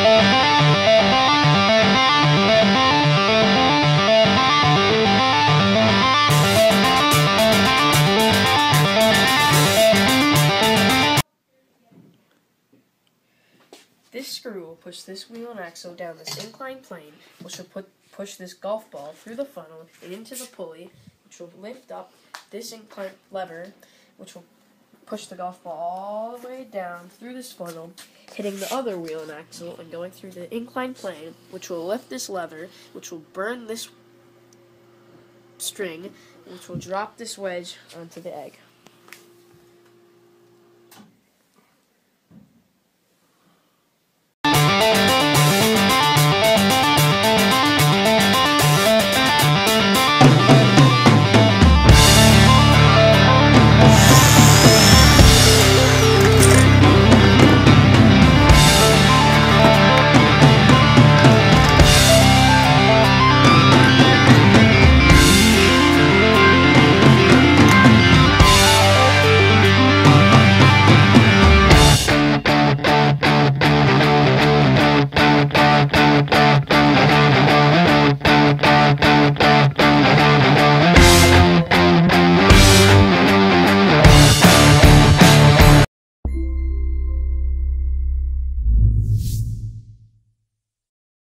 This screw will push this wheel and axle down this inclined plane, which will push this golf ball through the funnel and into the pulley, which will lift up this inclined lever, which will push the golf ball all the way down through this funnel, hitting the other wheel and axle and going through the inclined plane, which will lift this lever, which will burn this string, which will drop this wedge onto the egg.